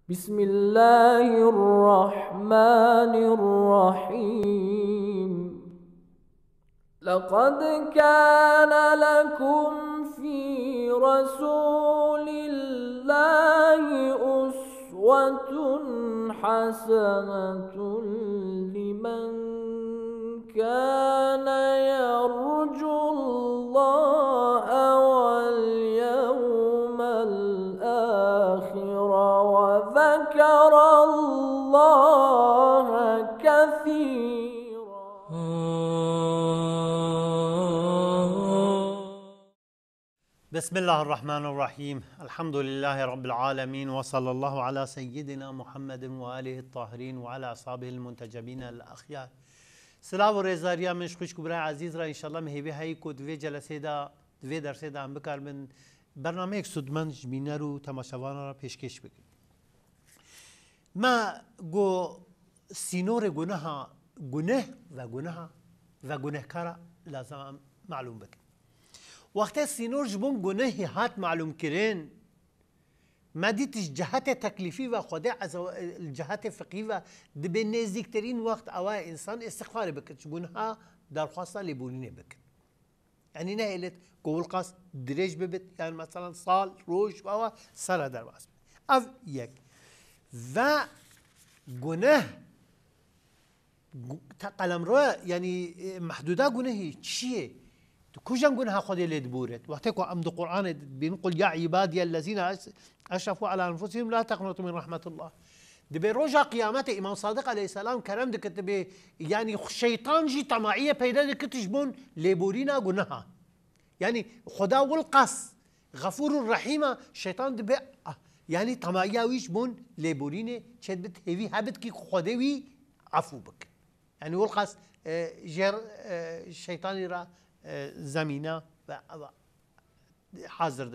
بسم الله الرحمن الرحيم. لقد كان لكم في رسول الله أسوة حسنة لمن كان يرجو الله واليوم الآخر وذكر الله كثيرا. بسم الله الرحمن الرحيم. الحمد لله رب العالمين، وصلى الله على سيدنا محمد وآله الطاهرين وعلى أصحابه المنتجبين الأخيار. سلام و رضایت من خوش برای عزیز را انشالله مهیبی هایی که دوی جلسه دا دوی درسه دا هم بکار من برنامه یک سودمند بینه رو تماشاوان را پیشکش بگیم. ما گو سینور گناه و گناهکار لازم معلوم بکن. وقتی سینور جبون گناهی هات معلوم کرین، ما دیتش جهت تکلیفی و خود از جهت فقهی و به نزدیکترین وقت اوای انسان استغفار بکن جبونها درخواست لیبونینه بکن. یعنی نه ایلت قول قصد درج ببت، یعنی مثلا سال روز و او سر درواز اف یک و گناه قلم رو یعنی محدوده گناهی چیه؟ كوجان قلها خذي اللي دبورت وقتكم أمد القرآن بينقل يا عبادي الذين أشرفوا على أنفسهم لا تقنطوا من رحمة الله. دبي رجع قيامته إمام صادق عليه السلام كلام دك دبي يعني شيطان جي طماعية بيدا دك تجبون لبورينا قنها يعني خدا والقص غفور رحيم شيطان دبي يعني طماعية ويش بون لبورينا شد بت هذي هبت كي خدوي عفو بك يعني والقص جر شيطاني را زمینه و حاضر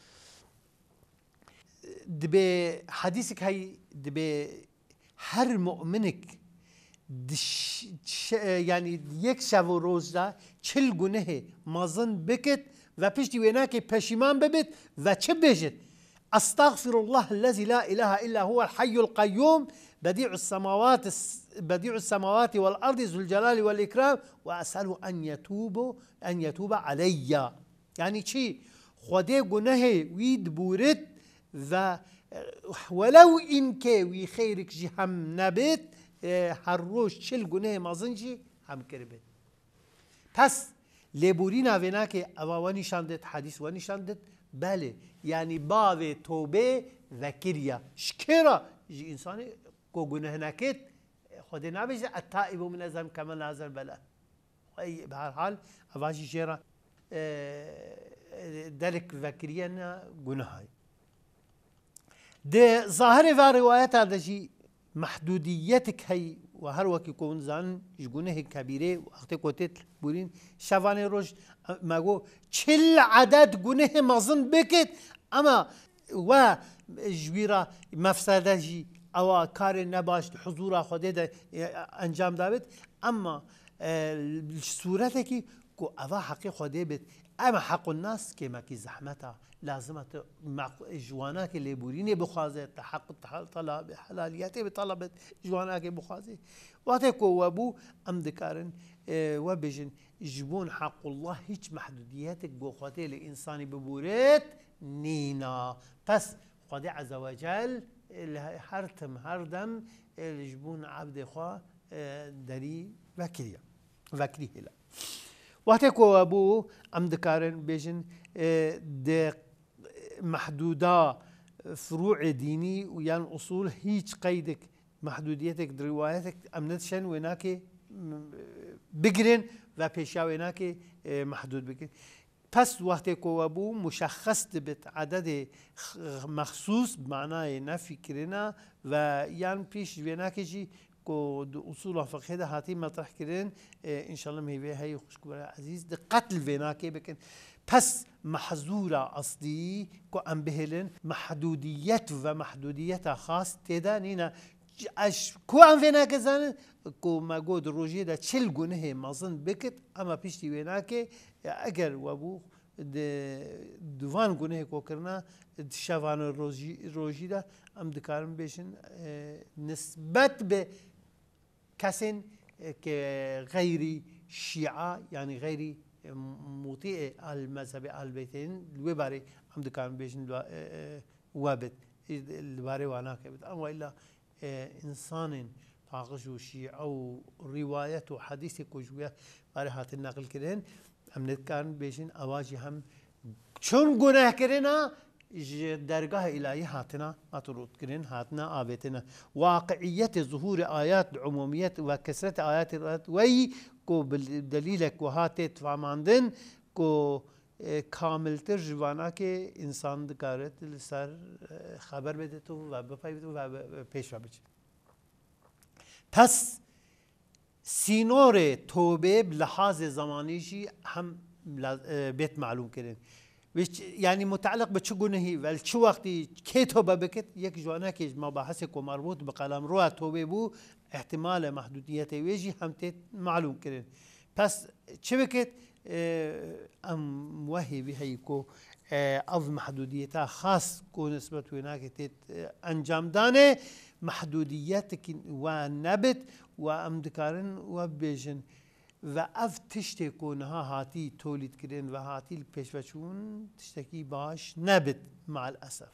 دبی حدیثی که دبی هر مؤمنک یعنی یک شب و روز دا 40 گناه مازن بکت و پشتی وینا که پشیمان ببید و چه بجد استغفر الله الذي لا اله الا هو الحي القيوم بديع السماوات والأرض ذو الجلال والإكرام وأسأله أن يتوب علي. يعني چی؟ خدا گناه وید بورد و ولو این که وی خیرک جی هم نبید هر روز 40 گناه مازن جی هم کربید. پس لبوری نوینا که اوا نشاندت حدیث و نشاندت بله یعنی باب توبه ذکریه شکره جی انسانی کو گناه نکت خود نبیشه التائب من الذنب كمن لا ذنب له. به هر حال اواجی شیرا درک ذکریه گناهی ده ظاهر و روایت داشی محدودیت کی و هر وقتی کون زن گناه کبیره وقتی کوتت بورین شوان روز مگو 40 عدد گناه مازن بکت اما و جویرا مفسده جی او کار نباش حضور خود انجام داد اما صورتی که او حق خود بید اما حق الناس که مکی زحمتا لازمت جوانا که لیبورینه بخوازه تحقق طلب حلالیته بطلبت جوانا که بخوازه وقتی که وابو ام دکارن و بجن جبون حق الله هیچ محدودیت گوخاته لانسانی ببورت نینا. پس خدا عز وجل هر تم هر دم جبون عبد خوا دری وکریه هلا وقتی که ابو ام دکارن بیشن د محدوده فروع دینی و یان اصول هیچ قیدک محدودیتک در روایتک امنتشن و ناکی بگرن و پیشا و ناکی محدود بگرن. پس وقتی که ابو مشخص بت عدد مخصوص معنای نفی کرنا و یان پیش وینا کشی که اصول فقهی ده هاتی مطرح کردن انشالله میوه های خوشگوار عزیز ده قتل وینا که بکن. پس محظور اصلی که ام بهلن محدودیت خاص تدا نینا اش کو ام وینا که زن که مگود روژه ده 40 گناه مازن بکت اما پیشتی وینا که اگر وابو دوان گونه کو کرنا شوان روژی دا ام دکارم بیشن نسبت به کسین که غیری شیعه یعنی غیری مطیع المذهب البیتین لو باره ام دکارم بیشن وابد الباره وانا كبد اما الا انسان طاقش وشيعة او رواية وحديث كوجوية باره هات النقل كرين ام نتكارن بيشن اواجي هم چون گناه كرنا درگاه الهی هاتنا اطرود كرين هاتنا آبتنا واقعية ظهور آيات عمومية وكسرة آيات وي كو بالدليلك وهاتت فاماندن كو کاملتر جوانا که انسان دکارت سر خبر بده تو و بپایید و پیش رو بچه پس سینور توبه بلحاظ زمانیشی هم بیت معلوم کردن یعنی متعلق به چه گناهی ولی چه وقتی که توبه بکت یک جوانا که مباحث کو مربوط به قلم رو توبه بو احتمال محدودیت ویجی هم تیت معلوم کردن پس چه بکت ام وهي بهيكو أو محدوديتها خاص كو نسبة هناك أنجام دانه محدوديتك ونبت وأم دكارن وبيجن وأف تشتي كونها هاتي تولد كرين وهاتي البيشوشون تشتكي باش نبت مع الأسف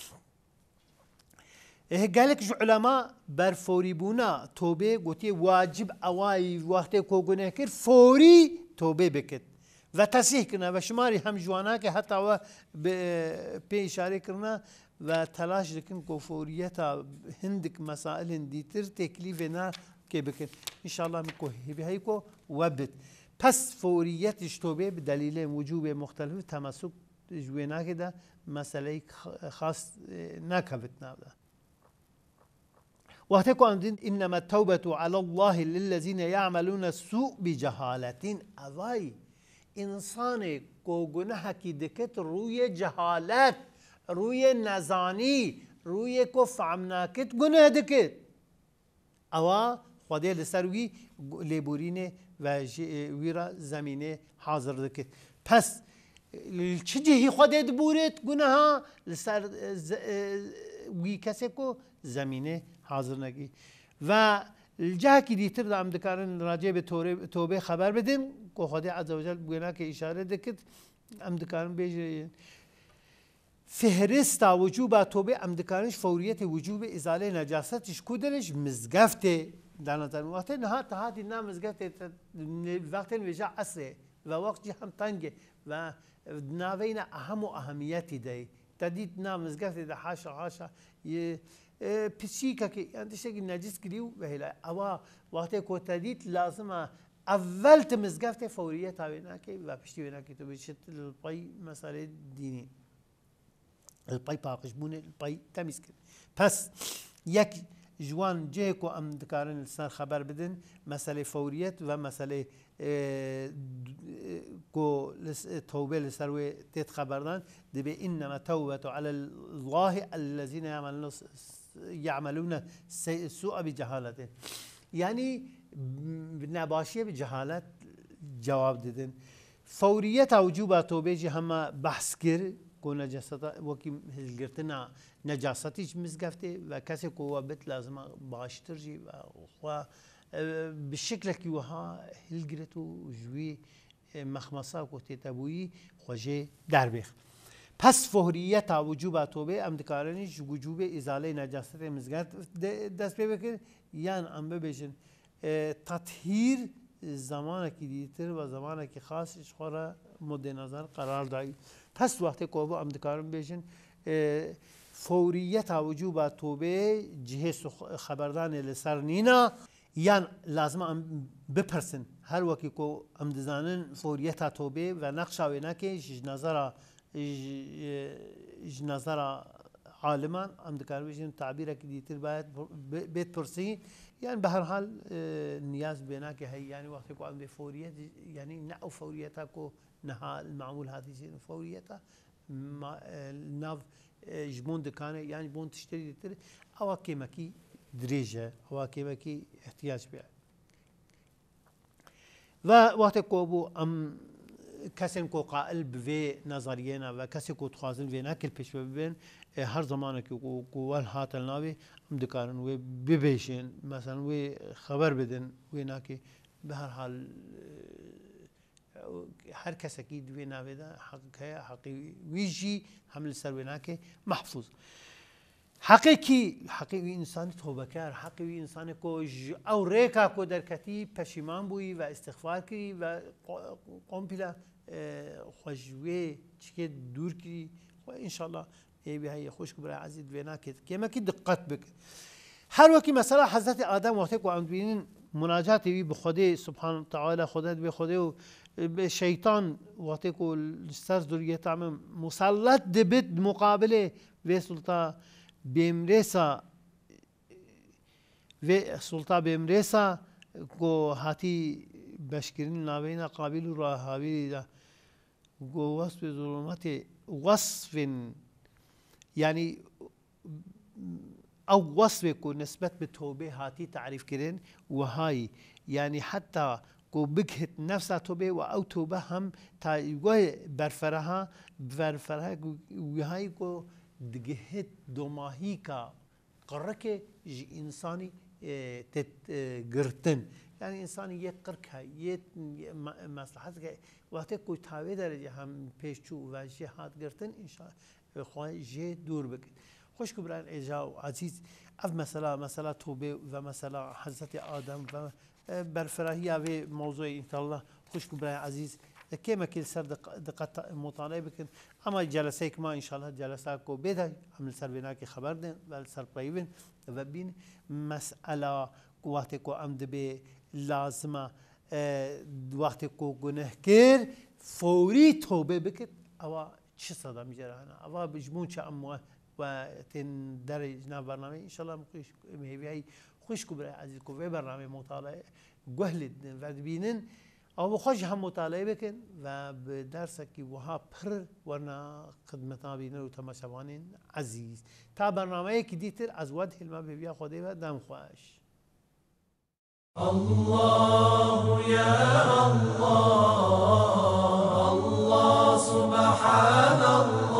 قالك جو علماء برفوري بونا توبه قوتي واجب أواي وقت كو كر فوري توبه بکت و تصحیح کرنا و شماری هم جوانا که حتی و به اشاره کرنا و تلاش دکن که فوریتا هندک مسائل دیتر تکلیف نه که بکن انشاءالله میکو هی هی کو وبد پس فوریتش توبه به دلیل وجوب مختلف تمسک جوانا که ده مسئله خاص نکبت نبوده وقتی که آمدین انما التوبة على الله للذين يعملون السوء بجهالة اوای انسان کو گناه کی دکت روی جهالت روی نزانی روی کو فهمناکت گناه دکت اوا خدای لسروی لیبورینه و ویرا زمینه حاضر دکت پس چجهی خدای دبورت گناه لسر وی کسی کو زمینه حاضر نگی و الجهه کی دیتر دام دکارن راجع به توبه خبر بدیم که خدا عزوجل بگنا که اشاره دکت ام دکارن بیجه فهرست وجوب توبه ام دکارنش فوریت وجوب ازاله نجاستش کودرش مزگفته در نظر وقت نه تا هاتی نه مزگفته وقت وجا عصر و وقت هم تنگه و ناوین اهم و اهمیتی دی تدید نه مزگفته ده حاشا پسیکا که اندیشه که نجس کلیو و هلا اوا وقتی کو تدید لازمه اول تمزگفت فوریت هاوینا که و پشتی وینا که تو بشت الپای مسئله دینی الپای پاکش بونه الپای تمیز کرد پس یک جوان جه کو ام دکارن سر خبر بدن مسئله فوریت و مسئله کو توبه لسروی تیت خبردان دبی انما توبه على الله الذين يعملون سوء بجهالته یعنی نباشیه به جهالت جواب دادن فوریت وجوب توبه جی همه بحث کرد کو نجاستا وکی هلگرتنا نجاستیش مزگفته و کسی کو وابت لازم باشتر جی و بالشكل كي وها هلجرتو جوي مخمصة وتتبوي خوجي دربخ پس فهرية وجوب توبه ام دكارنش وجوب ازاله نجاسة مزگفت دست بكر یان ام ببيشن تطهير زمانه کی دیتر و زمانه کی خاص اشخورا مد نظر قرار دایی پس وقتی کوبو ام دکارم بیشن فوریت وجوب توبه جهه خبردان لسر نینا یان لازم ام بپرسن هر وقتی کو ام دزانن فوریت توبه و نقشه و نکه نظر عالمان ام دکارم بیشن تعبیره کی دیتر باید بیت پرسی يعني بهرحال نياز بيناك هي يعني وقت يكون عندي فورية يعني نعو فوريتها كو نها المعمول هذه فوريتها ما ناف جبون دكانه يعني بون تشتري تر أو كيمكي دريجة أو كيمكي احتياج بها ووقت كوبو أم کسی کو قائل به نظریه نه و کسی کو تخازن و نکل پیش ببین هر زمانه که قوال هاتل ناوی هم دکارن و ببیشن مثلا و خبر بدن و ناکه به هر حال هر کسی که دوی ناوی ده حقی ویجی حمل سر و ناکه محفوظ حقیقی انسانی توبه کر حقیقی انسانی کو او ریکا کو درکتی پشیمان بوی و استغفار کری و قوم پیلا خوشوی چیکه دور کری و انشالله ای های خوش برای عزیز وینا که ما کی دقت بک هر وقتی مثلا حضرت آدم وقتی کو عند بینین مناجات بی به خدا سبحان تعالی خدا به خدا و به شیطان وقتی کو سر ذریت عم مسلط دبت مقابله و سلطان بیمرسا و سلطان بیمرسا کو هاتی بشکرین نابینا قابل و راهاوی دا کو وصف ظلمت وصف یعنی او وصف کو نسبت به توبه هاتی تعریف کردن و های یعنی حتی کو بکهت نفسها توبه و او توبه هم تا برفرها و های کو دگهت دوماهی کا قرک انسانی گرتن یعنی انسانی یک قرک یک مصلحت که وقتی کوی تاوی درجه هم پیشچو و جهاد گرتن انشاء خواهی جه دور بکن خوش که برای اجا عزیز اف مثلا توبه و مثلا حضرت آدم و برفراهی اوی موضوع انشاءالله خوش که برای عزیز كما كل سر دقت مطالعه بكن اما جلسه ما ان شاء الله جلسه کو بده عمل سر بنا کی خبر دین ول سر پریون و بین مساله وقت کو عمد به لازمه وقت کو گنهکار فوری توبه بکن او چه صدا میجرانه او بجمون چه امو و تن در جناب برنامه ان شاء الله مهیبی خوش کو برای عزیز کو برنامه مطالعه گهل و بینن او خوش هم مطالعه بکن و به درس کی وها پر ورنا خدمتنا بینه و تماشاوانین عزیز تا برنامه کی دیتر از وجه علم بیا خوده و دم خوش الله يا الله الله سبحان الله